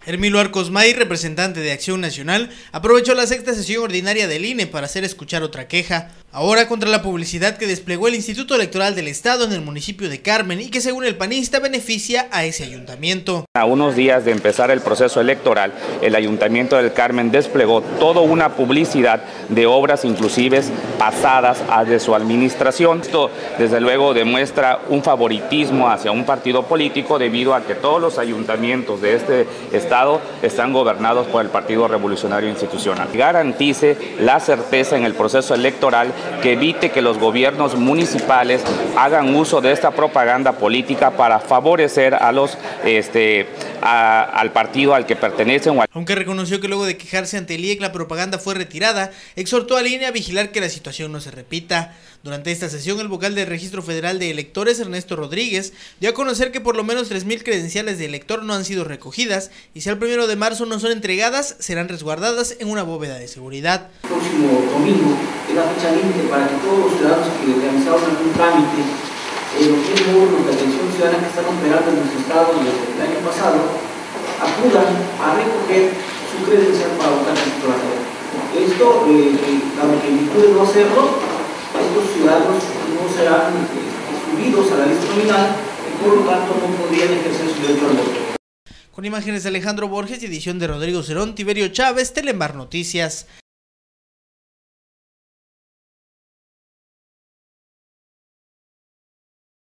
Hermilo Arcos May, representante de Acción Nacional, aprovechó la sexta sesión ordinaria del INE para hacer escuchar otra queja, ahora contra la publicidad que desplegó el Instituto Electoral del Estado en el municipio de Carmen y que según el panista beneficia a ese ayuntamiento. A unos días de empezar el proceso electoral, el Ayuntamiento del Carmen desplegó toda una publicidad de obras inclusive pasadas de su administración. Esto desde luego demuestra un favoritismo hacia un partido político debido a que todos los ayuntamientos de este estado están gobernados por el Partido Revolucionario Institucional. Garantice la certeza en el proceso electoral, que evite que los gobiernos municipales hagan uso de esta propaganda política para favorecer a los al partido al que pertenecen. Aunque reconoció que luego de quejarse ante el IEC la propaganda fue retirada, exhortó al INE a vigilar que la situación no se repita. Durante esta sesión, el vocal del Registro Federal de Electores, Ernesto Rodríguez, dio a conocer que por lo menos 3,000 credenciales de elector no han sido recogidas y si al 1 de marzo no son entregadas, serán resguardadas en una bóveda de seguridad. El próximo domingo es la fecha límite para que todos los ciudadanos que realizaron algún trámite, los órganos de atención ciudadana que están operando en nuestro estado desde el año pasado, acudan a recoger su credencial para votar en su plaza. Esto, dado que incluye no hacerlo, estos ciudadanos no serán subidos a la lista nominal y por lo tanto no podrían ejercer su derecho al voto. Con imágenes de Alejandro Borges y edición de Rodrigo Cerón, Tiberio Chávez, Telemar Noticias.